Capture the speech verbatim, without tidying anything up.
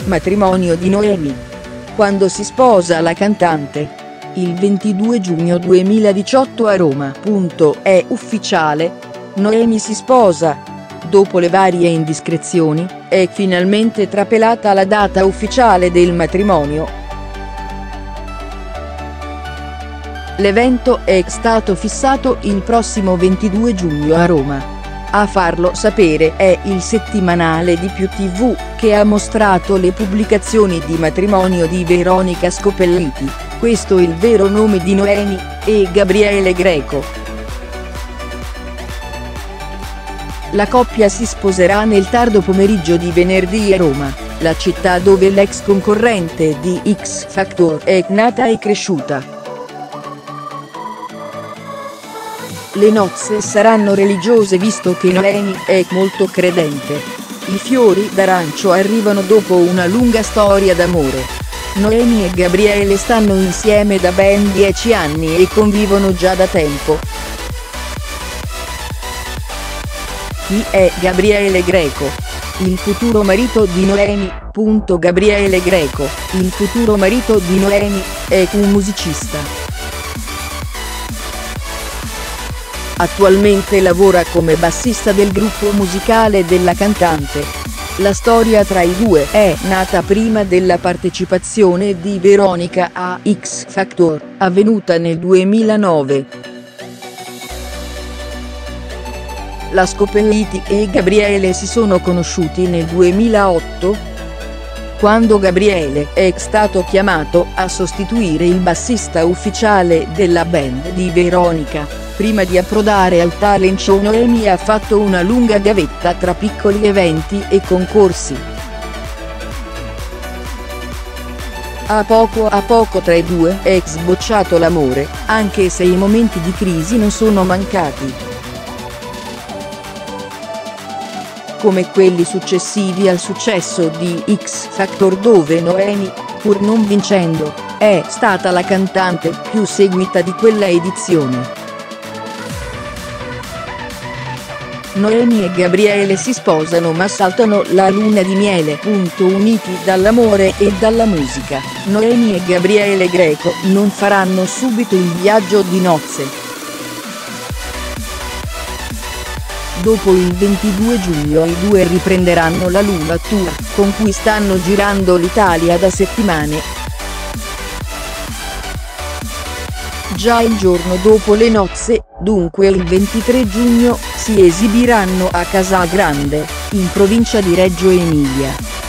matrimonio di Noemi. Quando si sposa la cantante? Il ventidue giugno duemiladiciotto a Roma. È ufficiale. Noemi si sposa. Dopo le varie indiscrezioni, è finalmente trapelata la data ufficiale del matrimonio. L'evento è stato fissato il prossimo ventidue giugno a Roma. A farlo sapere è il settimanale di Più tivù, che ha mostrato le pubblicazioni di matrimonio di Veronica Scopelliti, questo il vero nome di Noemi, e Gabriele Greco. La coppia si sposerà nel tardo pomeriggio di venerdì a Roma, la città dove l'ex concorrente di X Factor è nata e cresciuta. Le nozze saranno religiose visto che Noemi è molto credente. I fiori d'arancio arrivano dopo una lunga storia d'amore. Noemi e Gabriele stanno insieme da ben dieci anni e convivono già da tempo. Chi è Gabriele Greco? Il futuro marito di Noemi. Gabriele Greco, il futuro marito di Noemi, è un musicista. Attualmente lavora come bassista del gruppo musicale della cantante. La storia tra i due è nata prima della partecipazione di Veronica a X Factor, avvenuta nel duemilanove. La Scopelliti e Gabriele si sono conosciuti nel duemilaotto, quando Gabriele è stato chiamato a sostituire il bassista ufficiale della band di Veronica. Prima di approdare al talent show Noemi ha fatto una lunga gavetta tra piccoli eventi e concorsi. A poco a poco tra i due è sbocciato l'amore, anche se i momenti di crisi non sono mancati. Come quelli successivi al successo di X Factor dove Noemi, pur non vincendo, è stata la cantante più seguita di quella edizione. Noemi e Gabriele si sposano ma saltano la luna di miele. Uniti dall'amore e dalla musica, Noemi e Gabriele Greco non faranno subito il viaggio di nozze. Dopo il ventidue giugno i due riprenderanno la Luna Tour, con cui stanno girando l'Italia da settimane. Già il giorno dopo le nozze, dunque il ventitré giugno, si esibiranno a Casagrande, in provincia di Reggio Emilia.